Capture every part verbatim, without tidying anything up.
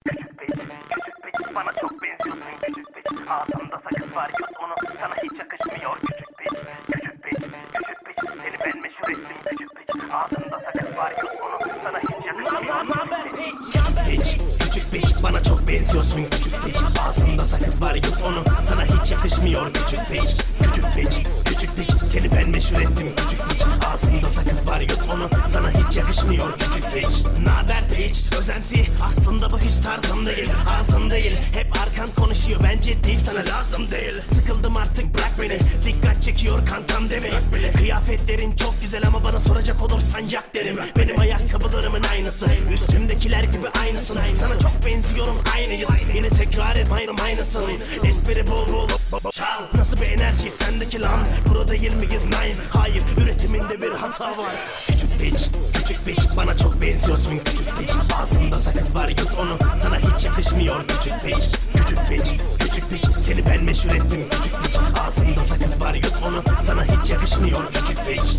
Küçük piç, küçük piç, bana çok benziyorsun küçük piç. Ağzımda sakız var yut onu, sana hiç yakışmıyor küçük piç. Küçük piç, küçük piç, seni ben meşhur ettim küçük piç. Ağzımda sakız var yut onu, sana hiç yakışmıyor küçük piç. Küçük piç, bana çok benziyorsun küçük piç. Ağzımda sakız var yut onu, sana hiç yakışmıyor küçük piç. Küçük piç, küçük piç, seni ben meşhur ettim küçük piç. Ağzımda sakız var yut onu, sana hiç yakışmıyor küçük piç. Naber piç, özenti, aslında bu hiç tarzım değil. Ağzım değil, hep arkan konuşuyor, bence değil, sana lazım değil. Sıkıldım artık, bırak beni, dikkat çekiyor kantam demeyin. Kıyafetlerin çok güzel ama bana soracak olursan yak derim. Benim ayakkabılarımın aynısı, üstümdekiler gibi aynısın. Sana çok benziyorum, aynıyız. Yine tekrar et, aynım aynısın. Espri bol bol çal. Nasıl bir enerji sendeki lan? Pro değil miyiz nine? Hayır, üretiminde bir hata var. Küçük piç, küçük piç, bana çok benziyorsun küçük piç. Ağzımda sakız var yut onu, sana hiç yakışmıyor küçük piç. Küçük piç, küçük piç, seni ben meşhur ettim küçük piç. Ağzımda sakız var yut onu, sana hiç yakışmıyor küçük piç.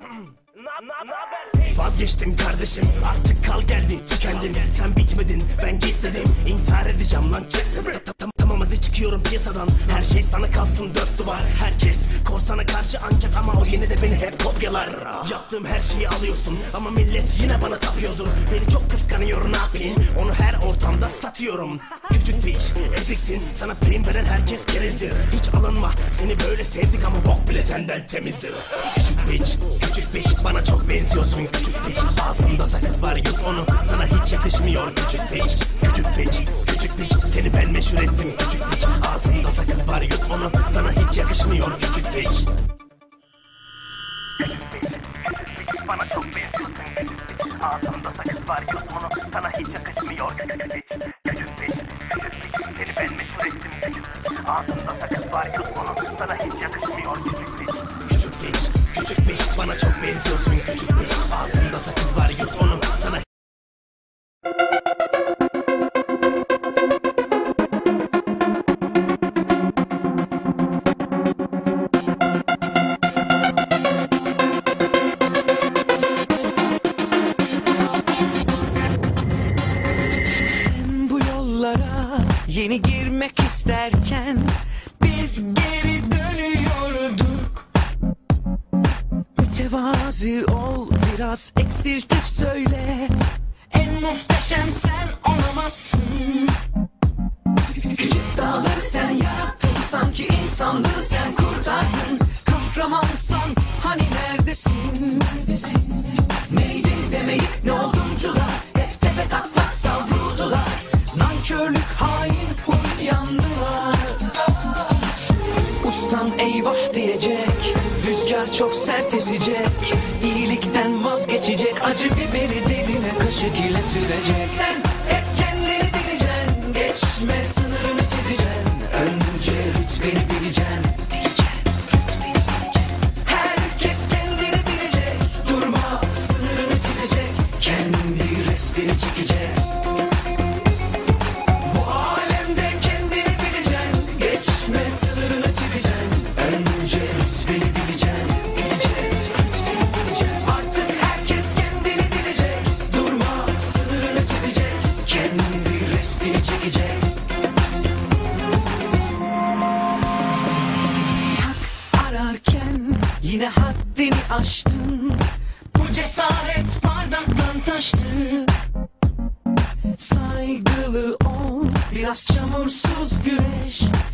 Vazgeçtim kardeşim, artık kal geldi, tükendin. Sen bitmedin, ben git dedim, intihar edeceğim lan. Tamam hadi çıkıyorum piyasadan, her şey sana kalsın dört duvar. Herkes korsana karşı ancak ama o yine de beni hep kopyalar. Yaptığım her şeyi alıyorsun ama millet yine bana tapıyordur. Beni çok kıskanıyor, ne yapayım, onu her ortamda satıyorum. Küçük piç, eziksin, sana prim veren herkes kerizdir. Hiç alınma, seni böyle sevdik ama bok bile senden temizdir. Küçük piç, küçük piç, bana çok benziyorsun küçük piç. Ağzımda sakız var yut onu, sana hiç yakışmıyor küçük piç. Küçük piç, küçük piç, seni ben meşhur ettim küçük piç. Ağzımda sakız var yut onu, sana hiç yakışmıyor küçük piç. Küçük piç, küçük piç, bana çok benziyorsun küçük piç. Ağzımda sakız var yut onu, sana hiç yakışmıyor küçük piç. Küçük piç, küçük piç, seni ben meşhur ettim küçük piç. Ağzımda sakız var yut onu, sana hiç yakışmıyor küçük piç. Küçük piç, küçük piç, bana çok benziyorsun küçük piç. Ağzımda sakız var yut onu, sana yeni girmek isterken biz geri dönüyorduk. Mütevazi ol, biraz eksiltip söyle. En muhteşem sen olamazsın. Küçük dağları sen yarattın, sanki insanlığı sen kurtardın. Kahramansan hani neredesin? Neydin demeyip ne oldumcular, hep tepe taklak savruldular. Nankörlük, hain, huy yandılar. Ustam eyvah diyecek, rüzgar çok sert esecek. İyilikten vazgeçecek, acı biberi derine kaşık ile sürecek. Sen hep kendini bileceksin, geçme sınırını çizeceksin. Önce rütbeni bileceksin. Herkes kendini bilecek, durma sınırını çizecek. Kendi restini çekecek. Yine haddini aştın, bu cesaret bardaktan taştı. Saygılı ol, biraz çamursuz güreş.